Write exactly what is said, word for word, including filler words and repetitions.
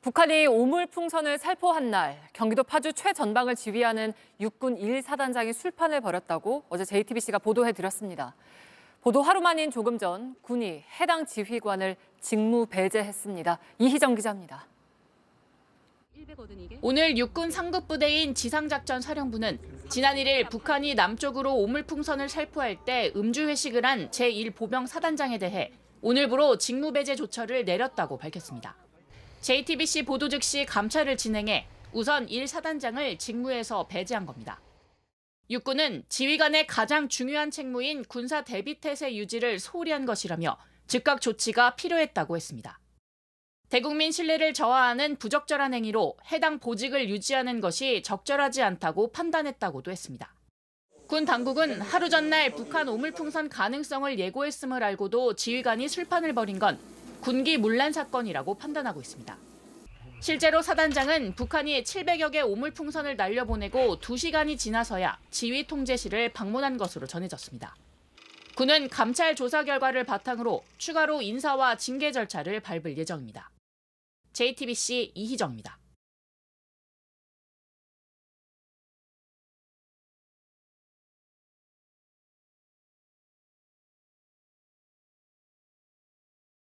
북한이 오물풍선을 살포한 날, 경기도 파주 최전방을 지휘하는 육군 일 사단장이 술판을 벌였다고 어제 제이티비씨가 보도해드렸습니다. 보도 하루 만인 조금 전 군이 해당 지휘관을 직무 배제했습니다. 이희정 기자입니다. 오늘 육군 상급부대인 지상작전 사령부는 지난 일 일 북한이 남쪽으로 오물풍선을 살포할 때 음주회식을 한 제일 보병 사단장에 대해 오늘부로 직무 배제 조처를 내렸다고 밝혔습니다. 제이티비씨 보도 즉시 감찰을 진행해 우선 일 사단장을 직무에서 배제한 겁니다. 육군은 지휘관의 가장 중요한 책무인 군사 대비태세 유지를 소홀히 한 것이라며 즉각 조치가 필요했다고 했습니다. 대국민 신뢰를 저하하는 부적절한 행위로 해당 보직을 유지하는 것이 적절하지 않다고 판단했다고도 했습니다. 군 당국은 하루 전날 북한 오물풍선 가능성을 예고했음을 알고도 지휘관이 술판을 벌인 건 군기 문란 사건이라고 판단하고 있습니다. 실제로 사단장은 북한이 칠백여 개 오물풍선을 날려보내고 두 시간이 지나서야 지휘 통제실을 방문한 것으로 전해졌습니다. 군은 감찰 조사 결과를 바탕으로 추가로 인사와 징계 절차를 밟을 예정입니다. 제이티비씨 이희정입니다.